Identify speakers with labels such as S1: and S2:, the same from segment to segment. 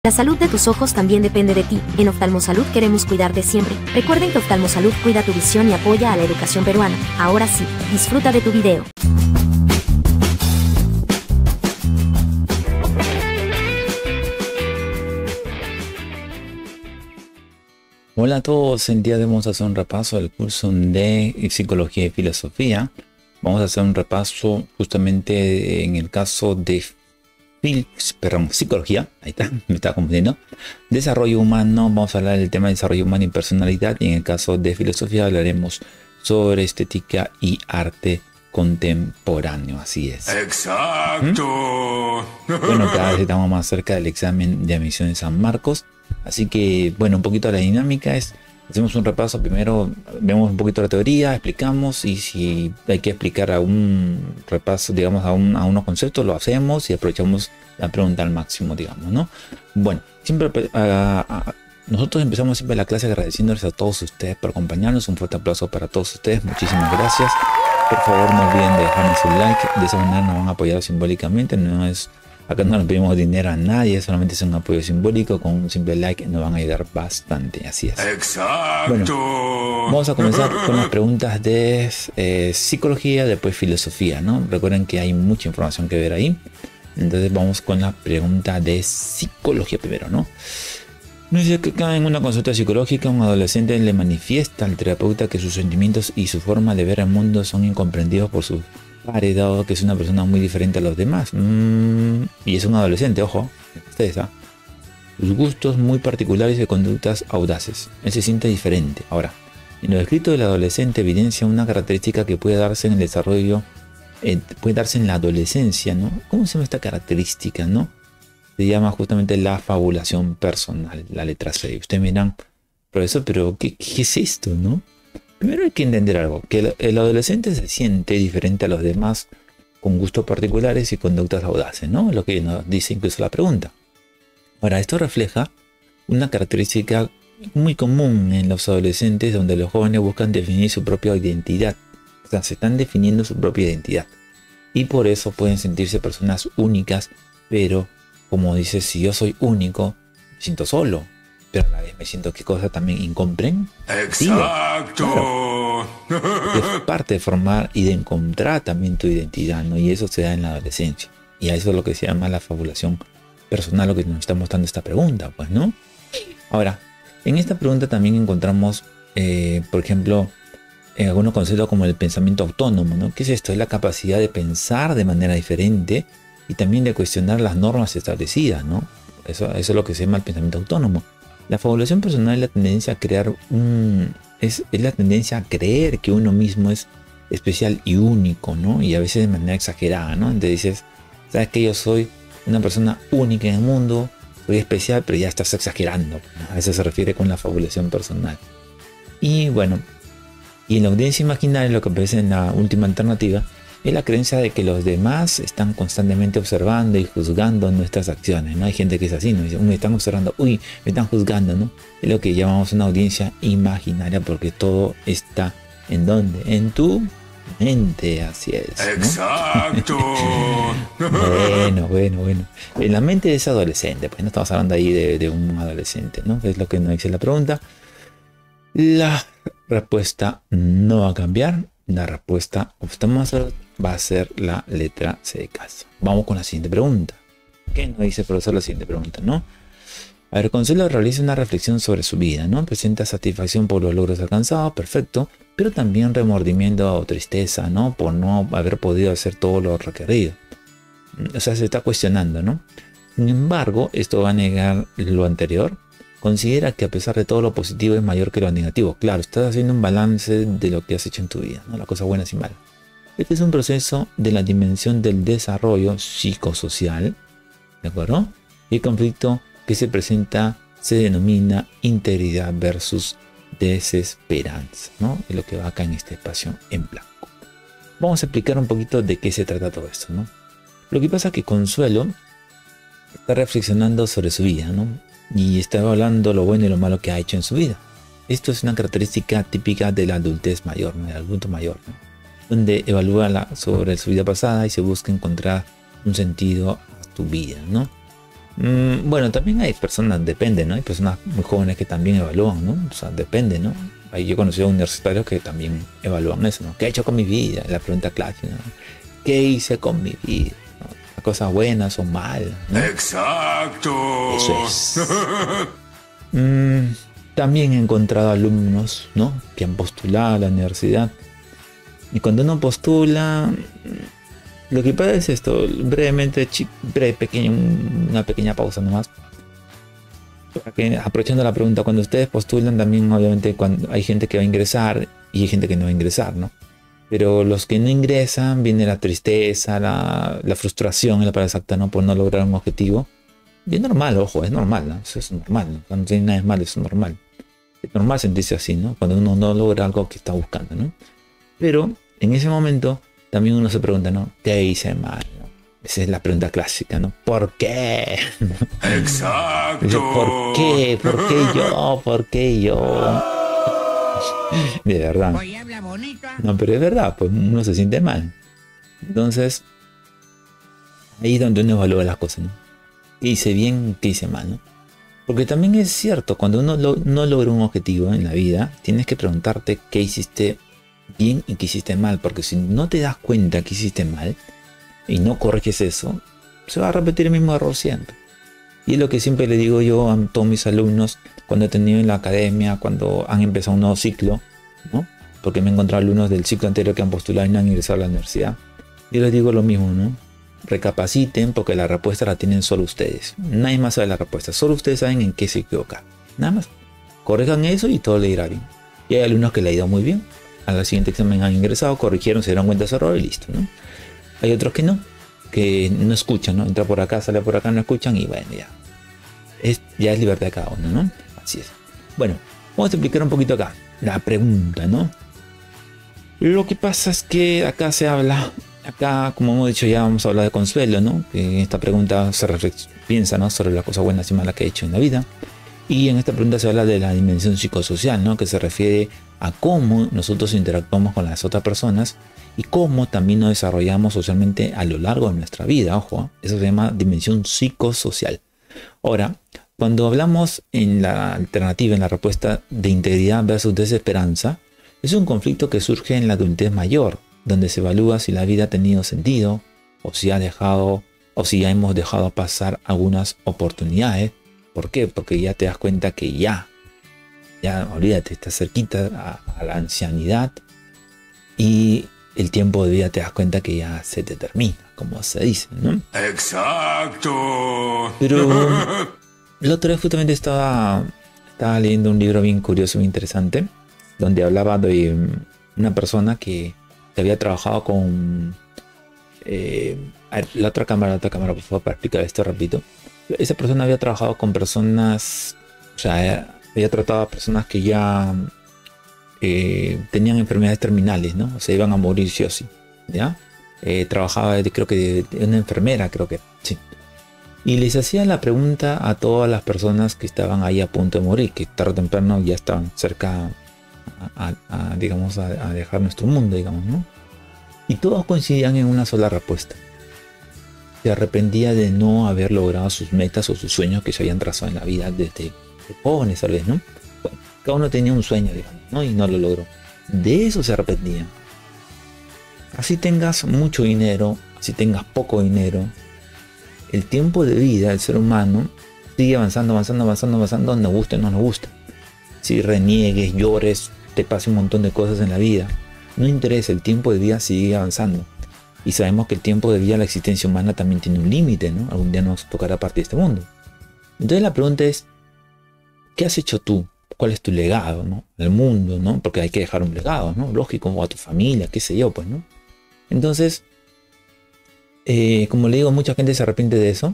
S1: La salud de tus ojos también depende de ti. En Oftalmosalud queremos cuidarte siempre. Recuerden que Oftalmosalud cuida tu visión y apoya a la educación peruana. Ahora sí, disfruta de tu video.
S2: Hola a todos, el día de hoy vamos a hacer un repaso del curso de Psicología y Filosofía. Vamos a hacer un repaso justamente en el caso de Psicología, ahí está, me estaba confundiendo. Desarrollo humano, vamos a hablar del tema de desarrollo humano y personalidad. Y en el caso de Filosofía hablaremos sobre estética y arte contemporáneo, así es.
S3: ¡Exacto!
S2: Bueno, cada vez estamos más cerca del examen de admisión de San Marcos. Así que, bueno, un poquito de la dinámica es, hacemos un repaso, primero vemos un poquito la teoría, explicamos, y si hay que explicar a un repaso, digamos, a unos conceptos, lo hacemos y aprovechamos la pregunta al máximo, digamos, ¿no? Bueno, siempre nosotros empezamos siempre la clase agradeciéndoles a todos ustedes por acompañarnos. Un fuerte aplauso para todos ustedes, muchísimas gracias. Por favor, no olviden de dejarnos un like, de esa manera nos van a apoyar simbólicamente. Acá no le pedimos dinero a nadie, solamente es un apoyo simbólico. Con un simple like nos van a ayudar bastante, así es.
S3: ¡Exacto!
S2: Bueno, vamos a comenzar con las preguntas de psicología, después filosofía, ¿no? Recuerden que hay mucha información que ver ahí. Entonces vamos con la pregunta de psicología primero, ¿no? Nos dice que acá en una consulta psicológica un adolescente le manifiesta al terapeuta que sus sentimientos y su forma de ver el mundo son incomprendidos por su padre, dado que es una persona muy diferente a los demás. Y es un adolescente, ojo, ustedes, ¿ah? Sus gustos muy particulares y conductas audaces. Él se siente diferente. Ahora, en lo escrito del adolescente evidencia una característica que puede darse en el desarrollo, puede darse en la adolescencia, ¿no? ¿Cómo se llama esta característica, no? Se llama justamente la fabulación personal, la letra C. Ustedes me dirán, profesor, pero ¿qué es esto, no? Primero hay que entender algo, que el adolescente se siente diferente a los demás con gustos particulares y conductas audaces, ¿no? Es lo que nos dice incluso la pregunta. Ahora, esto refleja una característica muy común en los adolescentes, donde los jóvenes buscan definir su propia identidad. O sea, se están definiendo su propia identidad. Y por eso pueden sentirse personas únicas, pero como dice, si yo soy único, me siento solo. Pero a la vez me siento qué cosa también incomprensible.
S3: ¡Exacto!
S2: Claro. Es parte de formar y de encontrar también tu identidad, ¿no? Y eso se da en la adolescencia. Y a eso es lo que se llama la fabulación personal, lo que nos está mostrando esta pregunta, pues, ¿no? Ahora, en esta pregunta también encontramos, por ejemplo, algunos conceptos como el pensamiento autónomo, ¿no? ¿Qué es esto? Es la capacidad de pensar de manera diferente y también de cuestionar las normas establecidas, ¿no? Eso es lo que se llama el pensamiento autónomo. La fabulación personal es la tendencia a crear es la tendencia a creer que uno mismo es especial y único, ¿no? Y a veces de manera exagerada, ¿no? Entonces dices, sabes que yo soy una persona única en el mundo, soy especial, pero ya estás exagerando, ¿no? A eso se refiere con la fabulación personal. Y bueno, y en la audiencia imaginaria, lo que aparece en la última alternativa es la creencia de que los demás están constantemente observando y juzgando nuestras acciones, ¿no? Hay gente que es así, ¿no? Dice, me están observando, uy, me están juzgando, ¿no? Es lo que llamamos una audiencia imaginaria, porque todo está ¿en dónde? En tu mente, así es, ¿no?
S3: ¡Exacto!
S2: Bueno. En la mente de ese adolescente, pues no estamos hablando ahí de un adolescente, ¿no? Es lo que nos dice la pregunta. La respuesta no va a cambiar. La respuesta va a ser la letra C de casa. Vamos con la siguiente pregunta. ¿Qué nos dice el profesor la siguiente pregunta, no? A ver, Consuelo realiza una reflexión sobre su vida, ¿no? Presenta satisfacción por los logros alcanzados, perfecto, pero también remordimiento o tristeza, ¿no? Por no haber podido hacer todo lo requerido. O sea, se está cuestionando, ¿no? Sin embargo, esto va a negar lo anterior. Considera que a pesar de todo lo positivo es mayor que lo negativo. Claro, estás haciendo un balance de lo que has hecho en tu vida, ¿no? Las cosas buenas y malas. Este es un proceso de la dimensión del desarrollo psicosocial, ¿de acuerdo? Y el conflicto que se presenta se denomina integridad versus desesperanza, ¿no? Es lo que va acá en este espacio en blanco. Vamos a explicar un poquito de qué se trata todo esto, ¿no? Lo que pasa es que Consuelo está reflexionando sobre su vida, ¿no? Y estaba hablando lo bueno y lo malo que ha hecho en su vida. Esto es una característica típica de la adultez mayor, ¿no? Del adulto mayor, ¿no? Donde evalúa sobre su vida pasada y se busca encontrar un sentido a tu vida, ¿no? Bueno, también hay personas, depende, ¿no? Hay personas muy jóvenes que también evalúan, ¿no? O sea, depende, ¿no? Ahí yo he conocido universitarios que también evalúan eso, ¿no? ¿Qué he hecho con mi vida? La pregunta clásica, ¿no? ¿Qué hice con mi vida? ¿No? Las cosas buenas o malas, ¿no?
S3: Exacto.
S2: Eso es. También he encontrado alumnos, ¿no? Que han postulado a la universidad. Y cuando uno postula, lo que pasa es esto, brevemente, una pequeña pausa nomás. Para que, aprovechando la pregunta, cuando ustedes postulan también obviamente cuando hay gente que va a ingresar y hay gente que no va a ingresar, ¿no? Pero los que no ingresan, viene la tristeza, la frustración, es la palabra exacta, ¿no? Por no lograr un objetivo. Y es normal, ojo, es normal, ¿no? Eso es normal, ¿no? O sea, no tiene nada de malo, es normal. Es normal sentirse así, ¿no? Cuando uno no logra algo que está buscando, ¿no? Pero en ese momento también uno se pregunta, ¿no? ¿Qué hice mal? ¿No? Esa es la pregunta clásica, ¿no? ¿Por qué?
S3: Exacto.
S2: Dice, ¿por qué? ¿Por qué yo? ¿Por qué yo? De verdad.
S4: Hoy habla bonito.
S2: No, pero es verdad, pues uno se siente mal. Entonces, ahí es donde uno evalúa las cosas, ¿no? ¿Qué hice bien? ¿Qué hice mal? ¿No? Porque también es cierto, cuando uno no logra un objetivo en la vida, tienes que preguntarte qué hiciste bien y qué hiciste mal. Porque si no te das cuenta que hiciste mal y no corriges eso, se va a repetir el mismo error siempre. Y es lo que siempre le digo yo a todos mis alumnos cuando he tenido en la academia, cuando han empezado un nuevo ciclo, ¿no? Porque me he encontrado alumnos del ciclo anterior que han postulado y no han ingresado a la universidad. Yo les digo lo mismo, ¿no? Recapaciten porque la respuesta la tienen solo ustedes. Nadie más sabe la respuesta. Solo ustedes saben en qué se equivocan. Nada más. Corrijan eso y todo le irá bien. Y hay alumnos que le ha ido muy bien. Al siguiente examen han ingresado, corrigieron, se dieron cuenta de su error y listo, ¿no? Hay otros que no escuchan, ¿no? Entra por acá, sale por acá, no escuchan y bueno, ya es libertad de cada uno, ¿no? Así es. Bueno, vamos a explicar un poquito acá la pregunta, ¿no? Lo que pasa es que acá se habla, como hemos dicho ya, vamos a hablar de consuelo, ¿no? Que en esta pregunta se piensa, ¿no? Sobre las cosas buenas y malas que he hecho en la vida. Y en esta pregunta se habla de la dimensión psicosocial, ¿no? Que se refiere a cómo nosotros interactuamos con las otras personas y cómo también nos desarrollamos socialmente a lo largo de nuestra vida. Ojo, eso se llama dimensión psicosocial. Ahora, cuando hablamos en la alternativa, en la respuesta de integridad versus desesperanza, es un conflicto que surge en la adultez mayor, donde se evalúa si la vida ha tenido sentido o si ya hemos dejado pasar algunas oportunidades. ¿Por qué? Porque ya te das cuenta que ya olvídate, estás cerquita a la ancianidad y el tiempo de vida te das cuenta que ya se te termina, como se dice, ¿no?
S3: Exacto.
S2: Pero el otro día justamente estaba leyendo un libro bien curioso, bien interesante, donde hablaba de una persona que había trabajado con... a ver, la otra cámara, por favor, para explicar esto, repito. Esa persona había trabajado con personas, o sea, había tratado a personas que ya tenían enfermedades terminales, ¿no? O sea, iban a morir sí o sí, ¿ya? Trabajaba, creo que de una enfermera, creo que, sí. Y les hacía la pregunta a todas las personas que estaban ahí a punto de morir, que tarde o temprano ya estaban cerca a dejar nuestro mundo, digamos, ¿no? Y todos coincidían en una sola respuesta. Se arrepentía de no haber logrado sus metas o sus sueños que se habían trazado en la vida desde jóvenes, tal vez, ¿no? Bueno, cada uno tenía un sueño, digamos, ¿no? Y no lo logró. De eso se arrepentían. Así tengas mucho dinero, así tengas poco dinero, el tiempo de vida del ser humano sigue avanzando, nos guste o no nos guste. Si reniegues, llores, te pase un montón de cosas en la vida, no interesa, el tiempo de vida sigue avanzando. Y sabemos que el tiempo de vida, la existencia humana también tiene un límite, ¿no? Algún día nos tocará partir de este mundo. Entonces la pregunta es, ¿qué has hecho tú? ¿Cuál es tu legado, ¿no? Al mundo, ¿no? Porque hay que dejar un legado, ¿no? Lógico, o a tu familia, qué sé yo, pues, ¿no? Entonces, como le digo, mucha gente se arrepiente de eso.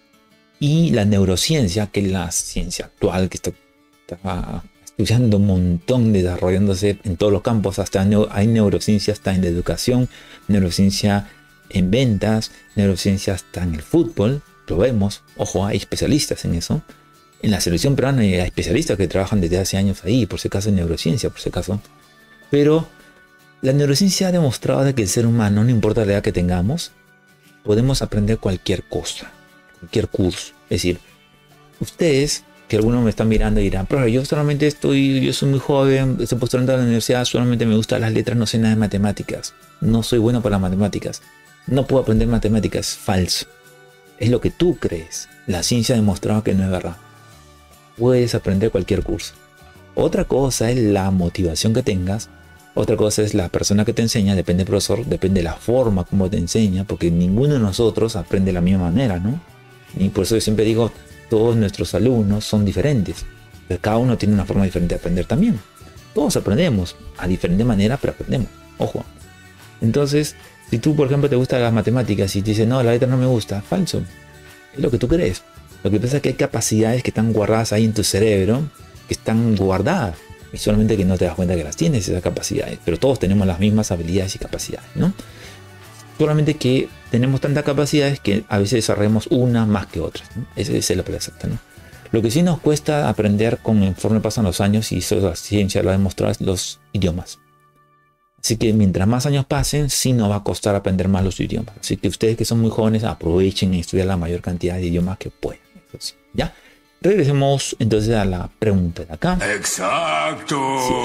S2: Y la neurociencia, que es la ciencia actual, que está estudiando un montón, desarrollándose en todos los campos, hasta hay neurociencia hasta en la educación, neurociencia en ventas, neurociencia hasta en el fútbol, lo vemos, ojo, hay especialistas en eso. En la selección peruana hay especialistas que trabajan desde hace años ahí, por si acaso en neurociencia, por si acaso. Pero la neurociencia ha demostrado de que el ser humano, no importa la edad que tengamos, podemos aprender cualquier cosa cualquier curso. Es decir, ustedes, que algunos me están mirando y dirán, profe, yo soy muy joven, estoy postulando a la universidad, solamente me gustan las letras, no sé nada de matemáticas. No soy bueno para las matemáticas. No puedo aprender matemáticas. Falso. Es lo que tú crees. La ciencia ha demostrado que no es verdad. Puedes aprender cualquier curso. Otra cosa es la motivación que tengas. Otra cosa es la persona que te enseña. Depende del profesor, depende de la forma como te enseña, porque ninguno de nosotros aprende de la misma manera, ¿no? Y por eso yo siempre digo, todos nuestros alumnos son diferentes. Pero cada uno tiene una forma diferente de aprender también. Todos aprendemos a diferente manera, pero aprendemos. Ojo. Entonces, si tú, por ejemplo, te gustan las matemáticas y te dicen, no, la letra no me gusta, falso. Es lo que tú crees. Lo que pasa es que hay capacidades que están guardadas ahí en tu cerebro, que están guardadas. Y solamente que no te das cuenta que las tienes, esas capacidades. Pero todos tenemos las mismas habilidades y capacidades, ¿no? Solamente que tenemos tantas capacidades que a veces desarrollamos una más que otras, ¿no? Esa es la palabra exacta, ¿no? Lo que sí nos cuesta aprender conforme pasan los años, y eso la ciencia lo ha demostrado, es los idiomas. Así que mientras más años pasen, sí nos va a costar aprender más los idiomas. Así que ustedes que son muy jóvenes, aprovechen y estudiar la mayor cantidad de idiomas que puedan. Entonces, ¿ya? Regresemos entonces a la pregunta de acá.
S3: Exacto.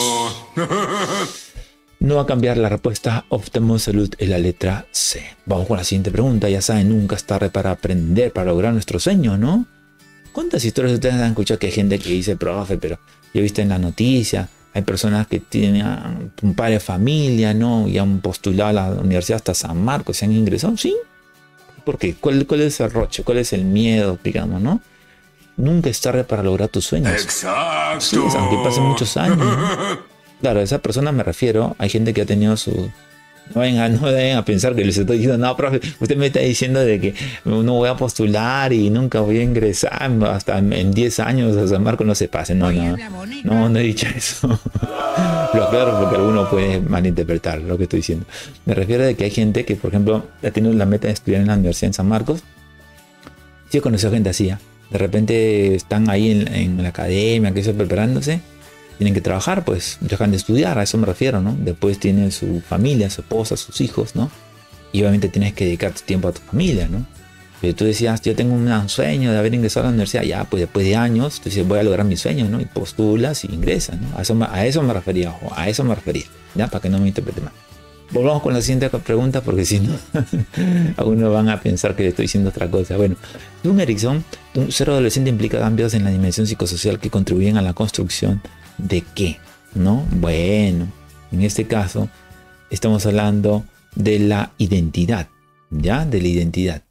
S2: No va a cambiar la respuesta. Oftalmosalud es la letra C. Vamos con la siguiente pregunta. Ya saben, nunca es tarde para aprender, para lograr nuestro sueño, ¿no? ¿Cuántas historias ustedes han escuchado que hay gente que dice, profe, pero yo he visto en la noticia, hay personas que tienen un padre de familia, ¿no? Y han postulado a la universidad hasta San Marcos, se han ingresado? ¿Sí? ¿Por qué? ¿Cuál es el roche? ¿Cuál es el miedo, digamos, no? Nunca es tarde para lograr tus sueños.
S3: Exacto.
S2: Sí, aunque pasen muchos años, ¿no? Claro, a esa persona me refiero. Hay gente que ha tenido su... No vayan a pensar que les estoy diciendo, no, profe, usted me está diciendo de que no voy a postular y nunca voy a ingresar hasta en 10 años a San Marcos, no se pase. No he dicho eso. Lo aclaro porque alguno puede malinterpretar lo que estoy diciendo. Me refiero a que hay gente que, por ejemplo, ha tenido la meta de estudiar en la universidad en San Marcos. Sí he conocido gente así, ¿eh? De repente están ahí en la academia, que está preparándose. Tienen que trabajar, pues dejan de estudiar, a eso me refiero, ¿no? Después tienen su familia, su esposa, sus hijos, ¿no? Y obviamente tienes que dedicar tu tiempo a tu familia, ¿no? Pero tú decías, yo tengo un sueño de haber ingresado a la universidad, ya, pues después de años, tú dices, voy a lograr mi sueño, ¿no? Y postulas y ingresas, ¿no? A eso me refería, ojo, a eso me refería, ¿ya? Para que no me interprete mal. Volvamos con la siguiente pregunta, porque si no, algunos van a pensar que le estoy diciendo otra cosa. Bueno, Jung Erickson, ser adolescente implica cambios en la dimensión psicosocial que contribuyen a la construcción ¿de qué? ¿No? Bueno, en este caso estamos hablando de la identidad, ¿ya? De la identidad,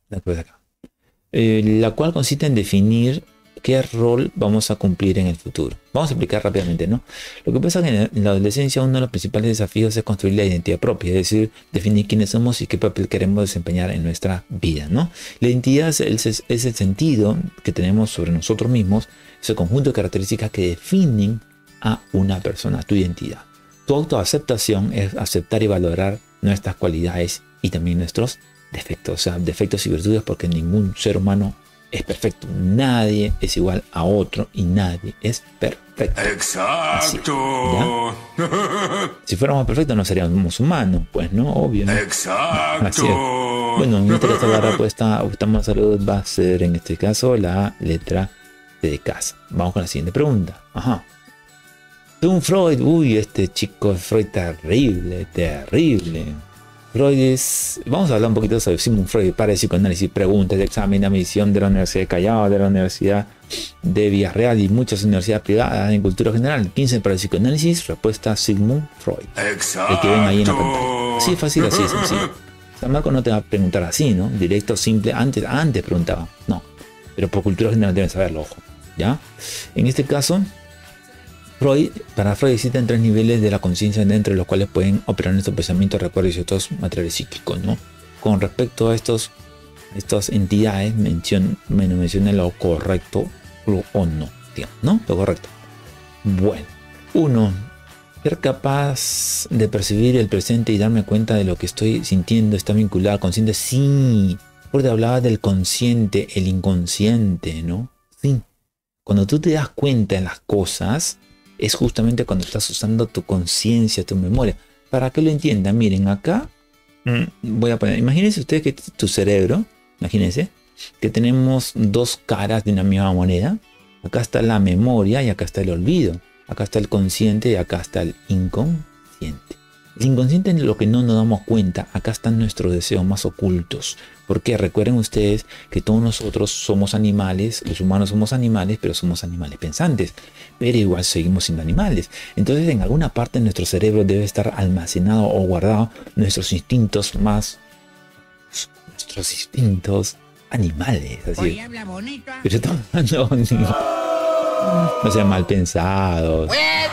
S2: la cual consiste en definir qué rol vamos a cumplir en el futuro. Vamos a explicar rápidamente, ¿no? Lo que pasa es que en la adolescencia uno de los principales desafíos es construir la identidad propia, es decir, definir quiénes somos y qué papel queremos desempeñar en nuestra vida, ¿no? La identidad es el sentido que tenemos sobre nosotros mismos, ese conjunto de características que definen a una persona, tu identidad. Tu autoaceptación es aceptar y valorar nuestras cualidades y también nuestros defectos, o sea, defectos y virtudes, porque ningún ser humano es perfecto. Nadie es igual a otro y nadie es perfecto.
S3: Exacto.
S2: Así, si fuéramos perfectos no seríamos humanos, pues no, obvio, ¿no?
S3: Exacto.
S2: Así es. Bueno, en este caso la respuesta Oftalmosalud va a ser en este caso la letra de casa. Vamos con la siguiente pregunta. Ajá. Según Freud, uy, este chico Freud terrible. Freud es... Vamos a hablar un poquito sobre Sigmund Freud, para el psicoanálisis, preguntas de examen de admisión de la Universidad de Callao, de la Universidad de Villarreal y muchas universidades privadas en cultura general. 15 para el psicoanálisis, respuesta Sigmund Freud.
S3: Exacto.
S2: El que ven ahí en la pantalla. Así es fácil, así es sencillo. San Marcos no te va a preguntar así, ¿no? Directo, simple. Antes preguntaba. No. Pero por cultura general deben saberlo, ojo. ¿Ya? En este caso... Para Freud existen 3 niveles de la conciencia dentro de los cuales pueden operar nuestros pensamientos, recuerdos y otros materiales psíquicos, ¿no? Con respecto a estas entidades, menciona lo correcto o no, digamos, ¿no? Lo correcto. Bueno, 1. Ser capaz de percibir el presente y darme cuenta de lo que estoy sintiendo está vinculado al consciente. Sí, porque hablaba del consciente, el inconsciente, ¿no? Sí. Cuando tú te das cuenta de las cosas, es justamente cuando estás usando tu conciencia, tu memoria. Para que lo entiendan, miren acá, voy a poner, imagínense ustedes que tu cerebro, imagínense, que tenemos dos caras de una misma moneda. Acá está la memoria y acá está el olvido. Acá está el consciente y acá está el inconsciente. El inconsciente es lo que no nos damos cuenta. Acá están nuestros deseos más ocultos. Porque recuerden ustedes que todos nosotros somos animales, los humanos somos animales, pero somos animales pensantes. Pero igual seguimos siendo animales. Entonces en alguna parte de nuestro cerebro debe estar almacenado o guardado nuestros instintos animales. Así.
S4: Oye, habla bonito.
S2: Pero estamos hablando, no sean mal pensados.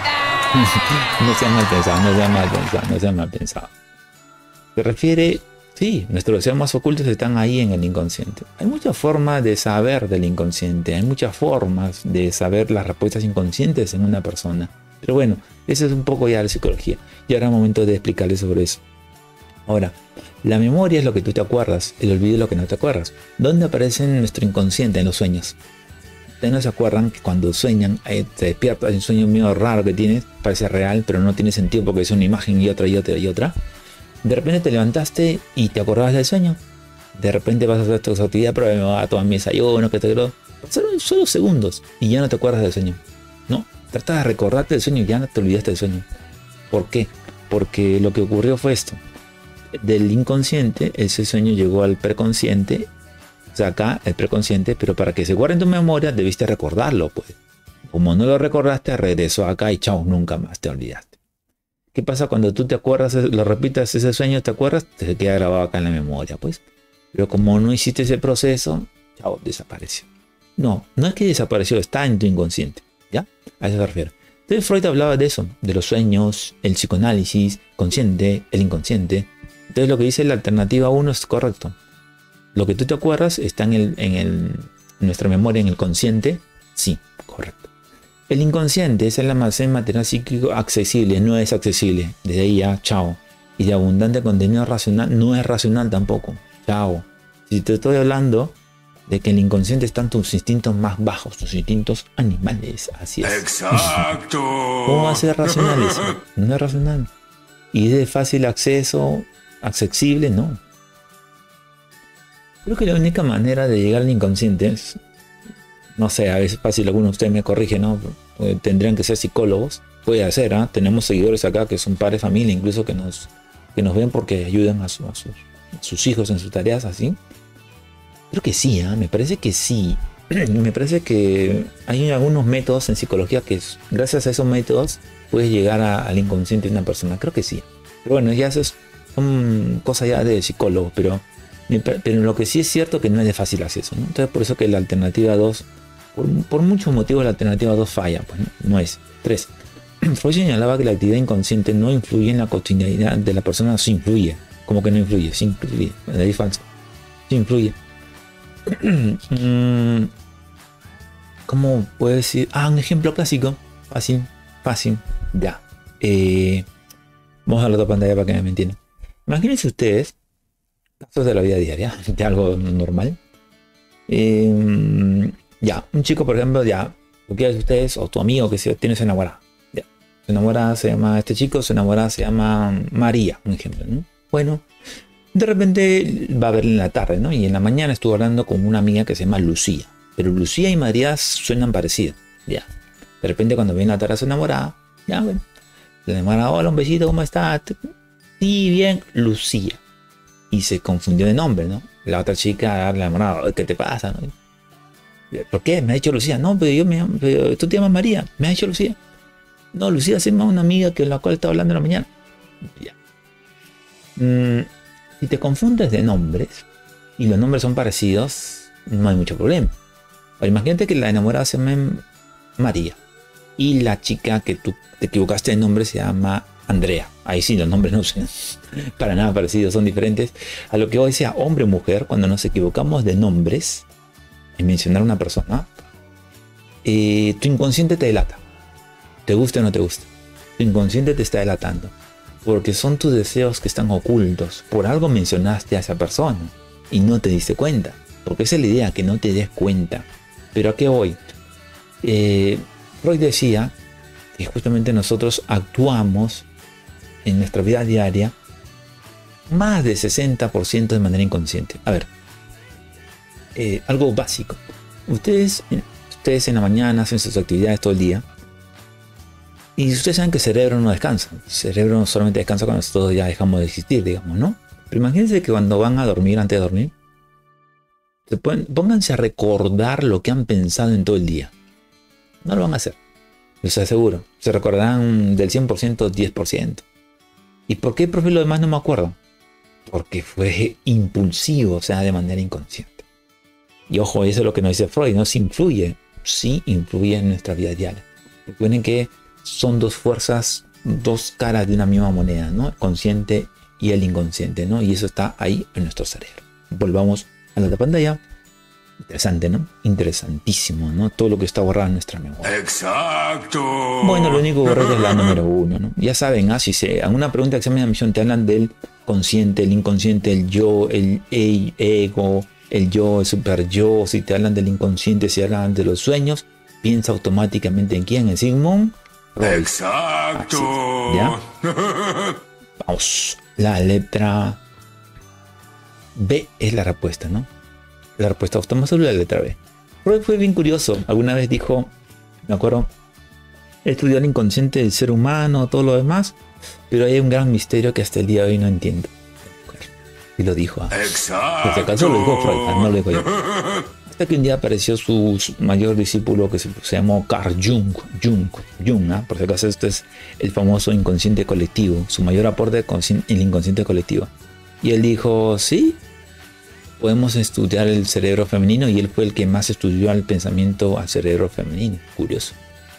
S2: No sean mal pensados, no sean mal pensados, no sean mal pensados. Se refiere, sí, nuestros deseos más ocultos están ahí en el inconsciente. Hay muchas formas de saber del inconsciente, hay muchas formas de saber las respuestas inconscientes en una persona. Pero bueno, eso es un poco ya de psicología. Y ahora es momento de explicarles sobre eso. Ahora, la memoria es lo que tú te acuerdas, el olvido es lo que no te acuerdas. ¿Dónde aparece en nuestro inconsciente? En los sueños. Ustedes no se acuerdan que cuando sueñan, te despiertas, hay un sueño medio raro que tienes, parece real, pero no tiene sentido porque es una imagen y otra y otra y otra. De repente te levantaste y te acordabas del sueño. De repente vas a hacer tu actividad, pero me va a tomar mi desayuno, que te creo. Pasaron solo segundos y ya no te acuerdas del sueño. No, tratas de recordarte del sueño y ya no te olvidaste del sueño. ¿Por qué? Porque lo que ocurrió fue esto. Del inconsciente, ese sueño llegó al preconsciente. O sea, acá el preconsciente, pero para que se guarde en tu memoria debiste recordarlo, pues. Como no lo recordaste, regresó acá y chao, nunca más te olvidaste. ¿Qué pasa cuando tú te acuerdas, lo repitas ese sueño, te acuerdas? Te queda grabado acá en la memoria, pues. Pero como no hiciste ese proceso, chao, desapareció. No, no es que desapareció, está en tu inconsciente, ¿ya? A eso se refiere. Entonces Freud hablaba de eso, de los sueños, el psicoanálisis, consciente, el inconsciente. Entonces lo que dice la alternativa 1 es correcto. Lo que tú te acuerdas está en nuestra memoria, en el consciente. Sí, correcto. El inconsciente es el almacén material psíquico accesible, no es accesible. Desde ahí ya, chao. Y de abundante contenido racional, no es racional tampoco. Chao. Si te estoy hablando de que el inconsciente están tus instintos más bajos, tus instintos animales. Así es.
S3: Exacto.
S2: ¿Cómo va a ser racional eso? No es racional. Y es de fácil acceso, accesible, no. Creo que la única manera de llegar al inconsciente es, no sé, a veces fácil, algunos de ustedes me corrigen, ¿no? Tendrían que ser psicólogos. Puede ser, ¿eh? Tenemos seguidores acá que son padres de familia, incluso que nos ven porque ayudan a sus hijos en sus tareas así. Creo que sí, ¿eh? Me parece que sí. Me parece que hay algunos métodos en psicología que gracias a esos métodos puedes llegar al inconsciente de una persona. Creo que sí. Pero bueno, ya eso son cosas ya de psicólogos, pero lo que sí es cierto que no es de fácil acceso, ¿no? Entonces por eso que la alternativa 2, por muchos motivos la alternativa 2 falla, pues no es. 3. Freud señalaba que la actividad inconsciente no influye en la cotidianidad de la persona, sí influye. Como que no influye, sí influye. De ahí falso. Sí influye. ¿Cómo puedo decir? Un ejemplo clásico. Fácil. Ya. Vamos a la otra pantalla para que me entiendan. Imagínense ustedes casos de la vida diaria, de algo normal. Ya, un chico, por ejemplo, ya, lo que ustedes, o tu amigo que tiene su enamorada. Ya, su enamorada se llama, este chico, su enamorada se llama María, un ejemplo, ¿no? Bueno, de repente va a verla en la tarde, ¿no? Y en la mañana estuvo hablando con una amiga que se llama Lucía. Pero Lucía y María suenan parecidas, ya. De repente cuando viene la tarde a su enamorada, ya, bueno. La enamorada, hola, un besito, ¿cómo estás? Sí, bien, Lucía. Y se confundió de nombre, ¿no? La otra chica, la enamorada, ¿qué te pasa? ¿No? ¿Por qué? Me ha dicho Lucía. No, pero tú te llamas María. Me ha dicho Lucía. No, Lucía se llama una amiga con la cual estaba hablando en la mañana. Ya. Si te confundes de nombres y los nombres son parecidos, no hay mucho problema. Ahora, imagínate que la enamorada se llama María y la chica que tú te equivocaste de nombre se llama Andrea. Ahí sí, los nombres no son para nada parecidos, son diferentes. A lo que hoy sea hombre o mujer, cuando nos equivocamos de nombres en mencionar a una persona, tu inconsciente te delata. ¿Te gusta o no te gusta? Tu inconsciente te está delatando. Porque son tus deseos que están ocultos. Por algo mencionaste a esa persona y no te diste cuenta. Porque esa es la idea, que no te des cuenta. Pero ¿a qué voy? Freud decía que justamente nosotros actuamos en nuestra vida diaria más de 60% de manera inconsciente. A ver, algo básico. Ustedes en la mañana hacen sus actividades todo el día. Y ustedes saben que el cerebro no descansa. El cerebro solamente descansa cuando nosotros ya dejamos de existir, digamos, ¿no? Pero imagínense que cuando van a dormir, antes de dormir, pónganse a recordar lo que han pensado en todo el día. No lo van a hacer. Les aseguro. Se recordarán del 100%, 10%. ¿Y por qué, profe, lo demás no me acuerdo? Porque fue impulsivo, o sea, de manera inconsciente. Y ojo, eso es lo que nos dice Freud, ¿no? Sí influye en nuestra vida diaria. Recuerden que son dos fuerzas, dos caras de una misma moneda, ¿no? El consciente y el inconsciente, ¿no? Y eso está ahí en nuestro cerebro. Volvamos a la pantalla. Interesante, ¿no? Interesantísimo, ¿no? Todo lo que está borrado en nuestra memoria.
S3: Exacto.
S2: Bueno, lo único borrado es la número 1, ¿no? Ya saben, si se en una pregunta de examen de admisión te hablan del consciente, el inconsciente, el yo, el ego, el yo, el super yo. Si te hablan del inconsciente, si hablan de los sueños, piensa automáticamente en quién, en Sigmund Freud.
S3: Exacto.
S2: Así, ¿ya? Vamos, la letra B es la respuesta, ¿no? La respuesta oftalmosalud es la letra B. Freud fue bien curioso. Alguna vez dijo, me acuerdo, estudió el inconsciente del ser humano, todo lo demás, pero hay un gran misterio que hasta el día de hoy no entiendo. Y lo dijo.
S3: Exacto.
S2: Por si acaso lo dijo Freud, no lo dijo yo. Hasta que un día apareció su mayor discípulo que se llamó Carl Jung, ¿no? Por si acaso este es el famoso inconsciente colectivo, su mayor aporte el inconsciente colectivo. Y él dijo, sí, podemos estudiar el cerebro femenino, y él fue el que más estudió al pensamiento, al cerebro femenino. Curioso.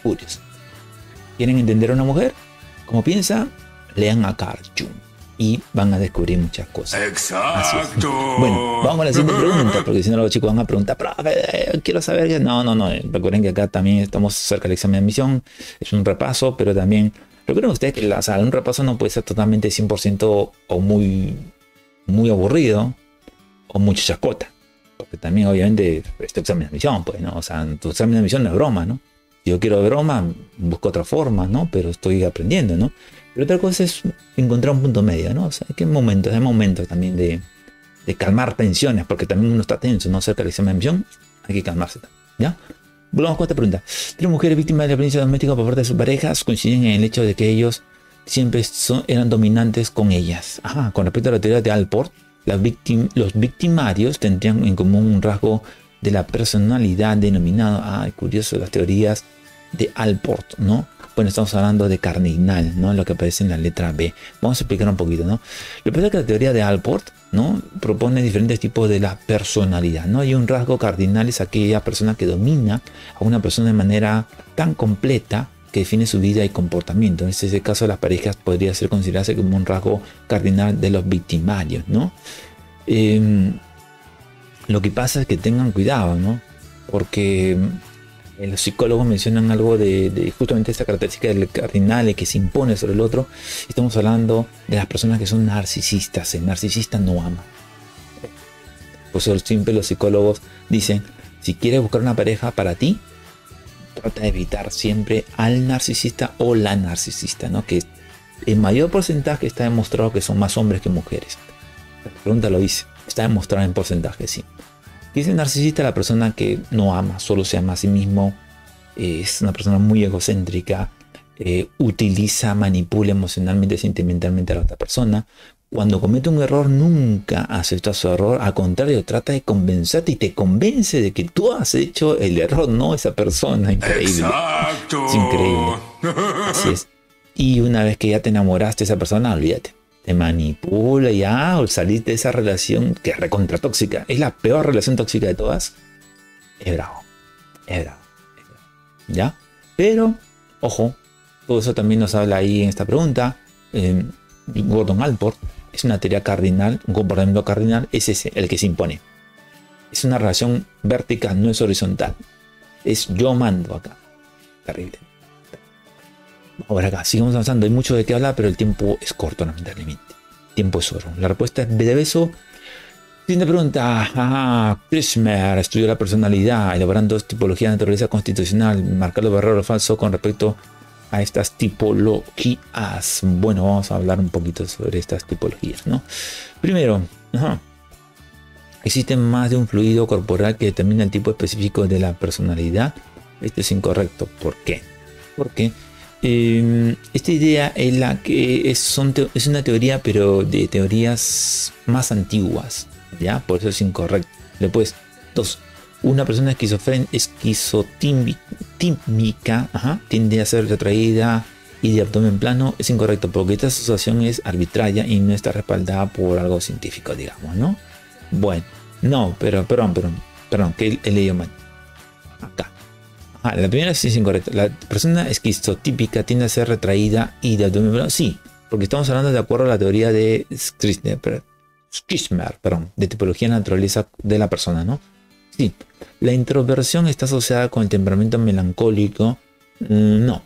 S2: ¿Quieren entender a una mujer? ¿Cómo piensa? Lean a Carl Jung y van a descubrir muchas cosas.
S3: Exacto.
S2: Bueno, vamos a la siguiente pregunta, porque si no los chicos van a preguntar, profe, quiero saber que... No. Recuerden que acá también estamos cerca del examen de admisión. Es un repaso, pero también... Recuerden ustedes que un repaso no puede ser totalmente 100% o muy aburrido o mucha chacota. Porque también, obviamente, este examen de admisión, pues, ¿no? O sea, tu examen de admisión no es broma, ¿no? Si yo quiero broma, busco otra forma, ¿no? Pero estoy aprendiendo, ¿no? Pero otra cosa es encontrar un punto medio, ¿no? O sea, hay momentos también de calmar tensiones, porque también uno está tenso, ¿no? Cerca del examen de admisión, hay que calmarse, ¿ya? Volvamos con esta pregunta. 3 mujeres víctimas de la violencia doméstica por parte de sus parejas coinciden en el hecho de que ellos siempre eran dominantes con ellas. Con respecto a la teoría de Allport, los victimarios tendrían en común un rasgo de la personalidad denominado, curioso, las teorías de Allport, ¿no? Bueno, estamos hablando de cardinal, ¿no? Lo que aparece en la letra B. Vamos a explicar un poquito, ¿no? Lo que pasa es que la teoría de Allport, ¿no? Propone diferentes tipos de la personalidad, ¿no? Y un rasgo cardinal es aquella persona que domina a una persona de manera tan completa que define su vida y comportamiento. En este caso, las parejas podría ser considerarse como un rasgo cardinal de los victimarios, ¿no? Lo que pasa es que tengan cuidado, ¿no? Porque los psicólogos mencionan algo de justamente esa característica del cardinal que se impone sobre el otro. Estamos hablando de las personas que son narcisistas. El narcisista no ama. Por eso siempre los psicólogos dicen, si quieres buscar una pareja para ti, trata de evitar siempre al narcisista o la narcisista, ¿no? Que en mayor porcentaje está demostrado que son más hombres que mujeres. La pregunta lo dice, está demostrado en porcentaje, sí. Dice narcisista, la persona que no ama, solo se ama a sí mismo, es una persona muy egocéntrica, utiliza, manipula emocionalmente, sentimentalmente a la otra persona. Cuando comete un error, nunca acepta su error, al contrario, trata de convencerte y te convence de que tú has hecho el error, no esa persona. Increíble.
S3: Exacto.
S2: Es increíble. Así es. Y una vez que ya te enamoraste de esa persona, olvídate. Te manipula ya, o salir de esa relación que es recontra tóxica. Es la peor relación tóxica de todas. Es bravo. ¿Ya? Pero, ojo, todo eso también nos habla ahí en esta pregunta. Gordon Allport es una teoría cardinal, un comportamiento cardinal, es ese, el que se impone. Es una relación vertical, no es horizontal. Es yo mando acá. Terrible. Ahora acá, sigamos avanzando. Hay mucho de qué hablar, pero el tiempo es corto, lamentablemente. El tiempo es oro. La respuesta es B de beso. Siguiente pregunta. Krishmer estudió la personalidad, elaborando dos tipologías de naturaleza constitucional, marcando verdadero o falso con respecto a estas tipologías. Bueno, vamos a hablar un poquito sobre estas tipologías, ¿no? Primero, existe más de un fluido corporal que determina el tipo específico de la personalidad. Esto es incorrecto. ¿Por qué? Porque esta idea es la que es una teoría, pero de teorías más antiguas, ¿ya? Por eso es incorrecto. Después, 2. Una persona esquizotímica tiende a ser retraída y de abdomen plano. Es incorrecto porque esta asociación es arbitraria y no está respaldada por algo científico, digamos, ¿no? Bueno, no, pero perdón, que he leído mal. Acá. La primera sí es incorrecta. La persona esquizotípica tiende a ser retraída y de abdomen plano. Sí, porque estamos hablando de acuerdo a la teoría de Scribner, de tipología de la naturaleza de la persona, ¿no? Sí, la introversión está asociada con el temperamento melancólico. No.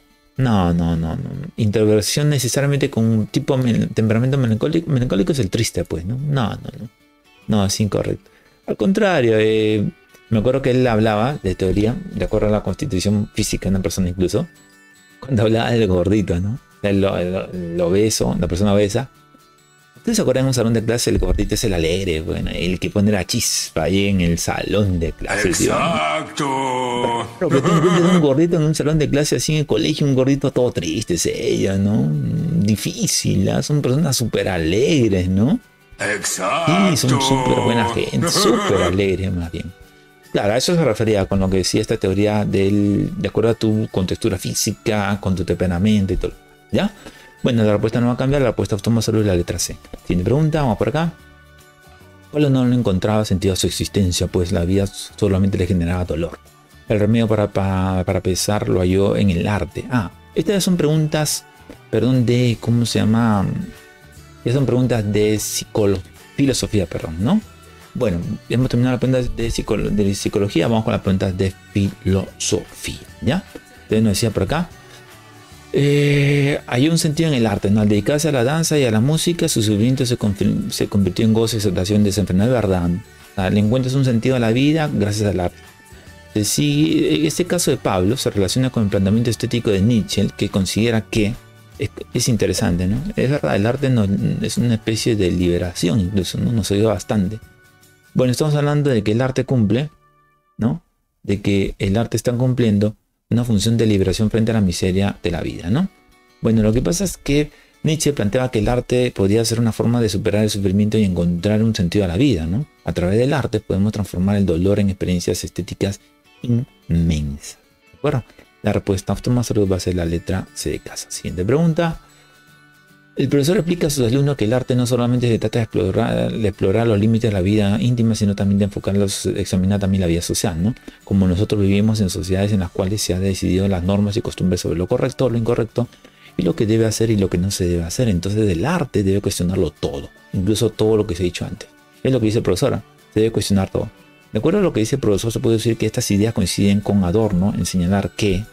S2: Introversión necesariamente con un tipo de temperamento melancólico. Melancólico es el triste, pues, ¿no? No, es incorrecto. Al contrario, me acuerdo que él hablaba de teoría, de acuerdo a la constitución física de una persona incluso, cuando hablaba del gordito, ¿no? El obeso, la persona obesa. ¿Ustedes se acuerdan en un salón de clase? El gordito es el alegre, bueno, el que pone la chispa ahí en el salón de clase.
S3: Exacto.
S2: Pero que te encuentres un gordito en un salón de clase así en el colegio, un gordito todo triste, serio, ¿no? Difícil, ¿eh? Son personas súper alegres, ¿no?
S3: Exacto.
S2: Sí, son súper buena gente, súper alegres más bien. Claro, a eso se refería con lo que decía esta teoría de acuerdo a tu contextura física, con tu temperamento y todo, ¿ya? Bueno, la respuesta no va a cambiar, la respuesta Oftalmosalud es la letra C. Siguiente pregunta, vamos por acá. Pablo no le encontraba sentido a su existencia, pues la vida solamente le generaba dolor. El remedio para pesar lo halló en el arte. Estas son preguntas, ¿cómo se llama? Estas son preguntas de filosofía, ¿no? Bueno, hemos terminado las preguntas de psicología, vamos con las preguntas de filosofía, ¿ya? Entonces nos decía por acá. Hay un sentido en el arte, ¿no? Al dedicarse a la danza y a la música, su sufrimiento se convirtió en gozo, exaltación, desenfrenada, ¿verdad? Le encuentras un sentido a la vida gracias al arte. Sí, este caso de Pablo se relaciona con el planteamiento estético de Nietzsche, que considera que es interesante, ¿no? Es verdad, el arte es una especie de liberación, incluso, ¿no? Nos ayuda bastante. Bueno, estamos hablando de que el arte cumple, ¿no? De que el arte está cumpliendo una función de liberación frente a la miseria de la vida, ¿no? Bueno, lo que pasa es que Nietzsche planteaba que el arte podía ser una forma de superar el sufrimiento y encontrar un sentido a la vida, ¿no? A través del arte podemos transformar el dolor en experiencias estéticas inmensas. ¿De acuerdo? La respuesta Oftalmosalud va a ser la letra C de casa. Siguiente pregunta. El profesor explica a sus alumnos que el arte no solamente se trata de explorar los límites de la vida íntima, sino también de examinar también la vida social, ¿no? Como nosotros vivimos en sociedades en las cuales se ha decidido las normas y costumbres sobre lo correcto, lo incorrecto, y lo que debe hacer y lo que no se debe hacer. Entonces el arte debe cuestionarlo todo, incluso todo lo que se ha dicho antes. Es lo que dice el profesor, se debe cuestionar todo. De acuerdo a lo que dice el profesor, se puede decir que estas ideas coinciden con Adorno en señalar que,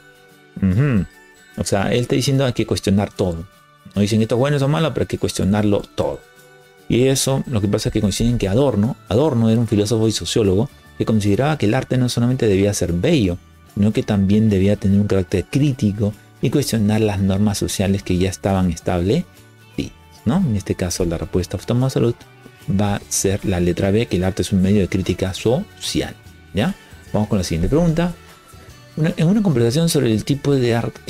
S2: o sea, él está diciendo que hay que cuestionar todo. No dicen esto es bueno, esto es malo, pero hay que cuestionarlo todo. Y eso, lo que pasa es que coinciden que Adorno era un filósofo y sociólogo que consideraba que el arte no solamente debía ser bello, sino que también debía tener un carácter crítico y cuestionar las normas sociales que ya estaban establecidas, ¿no? En este caso, la respuesta Oftalmosalud va a ser la letra B, que el arte es un medio de crítica social, ¿ya? Vamos con la siguiente pregunta. En una conversación sobre el tipo de arte,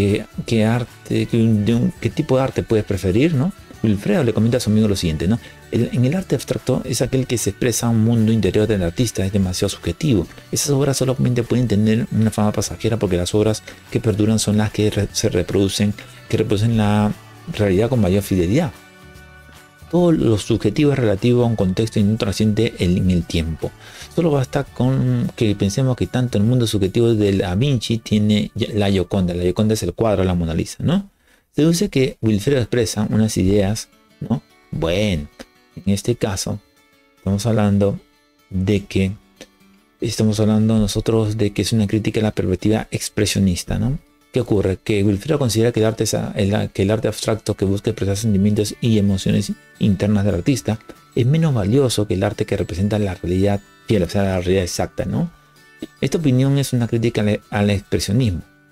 S2: qué tipo de arte puedes preferir, ¿no? Wilfredo le comenta a su amigo lo siguiente, ¿no? En el arte abstracto es aquel que se expresa un mundo interior del artista, es demasiado subjetivo. Esas obras solamente pueden tener una fama pasajera porque las obras que perduran son las que reproducen la realidad con mayor fidelidad. Todo lo subjetivo es relativo a un contexto y no trasciende en el tiempo. Solo basta con que pensemos que tanto el mundo subjetivo de Da Vinci tiene la Gioconda. La Gioconda es el cuadro de la Mona Lisa, ¿no? Se dice que Wilfredo expresa unas ideas, ¿no? Bueno, en este caso estamos hablando nosotros de que es una crítica a la perspectiva expresionista, ¿no? ¿Qué ocurre? Que Wilfredo considera que el arte abstracto que busca expresar sentimientos y emociones internas del artista es menos valioso que el arte que representa la realidad fiel, o sea, la realidad exacta, ¿no? Esta opinión es una crítica al expresionismo,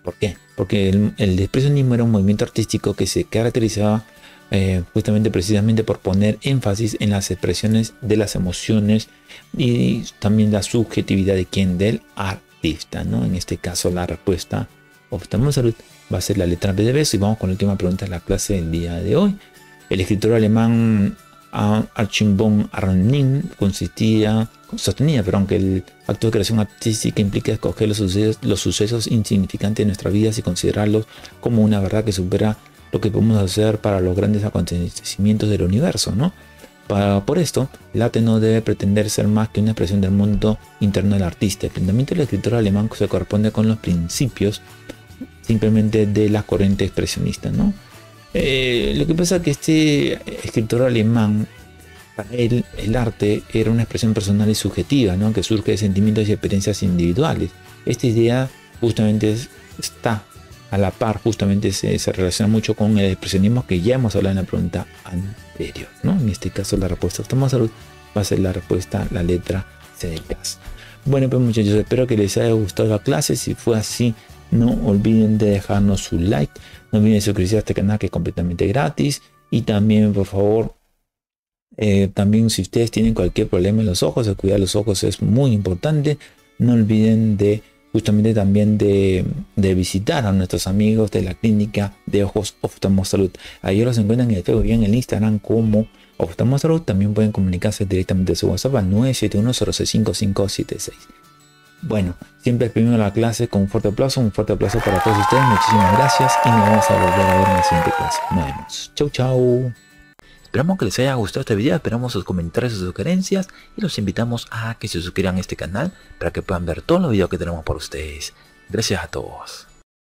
S2: ¿Por qué? Porque el expresionismo era un movimiento artístico que se caracterizaba justamente precisamente por poner énfasis en las expresiones de las emociones y también la subjetividad de quien, del artista, ¿no? En este caso la respuesta Oftalmosalud va a ser la letra B de beso. Y vamos con la última pregunta de la clase del día de hoy. El escritor alemán Archibald von Arnim sostenía que el acto de creación artística implica escoger los sucesos insignificantes de nuestra vida y considerarlos como una verdad que supera lo que podemos hacer para los grandes acontecimientos del universo, ¿no? Por esto, el arte no debe pretender ser más que una expresión del mundo interno del artista. El planteamiento del escritor alemán se corresponde con los principios simplemente de la corriente expresionista, ¿no? Lo que pasa es que este escritor alemán, para él el arte era una expresión personal y subjetiva, ¿no? Que surge de sentimientos y experiencias individuales. Esta idea justamente está a la par, justamente se relaciona mucho con el expresionismo que ya hemos hablado en la pregunta anterior, ¿no? En este caso la respuesta Oftalmosalud va a ser la respuesta, la letra C de casa. Bueno, pues muchachos, espero que les haya gustado la clase. Si fue así, no olviden de dejarnos su like, no olviden de suscribirse a este canal que es completamente gratis. Y también, por favor, también si ustedes tienen cualquier problema en los ojos, el cuidar los ojos es muy importante. No olviden de justamente también de visitar a nuestros amigos de la clínica de ojos Oftalmosalud. Ahí los encuentran en el Facebook y en el Instagram como Oftalmosalud. También pueden comunicarse directamente a su WhatsApp al 971-065-576. Bueno, siempre primero la clase con un fuerte aplauso para todos ustedes. Muchísimas gracias y nos vamos a volver a ver en la siguiente clase. Nos vemos. Chau, chau. Esperamos que les haya gustado este video, esperamos sus comentarios y sus sugerencias y los invitamos a que se suscriban a este canal para que puedan ver todos los videos que tenemos por ustedes. Gracias a todos.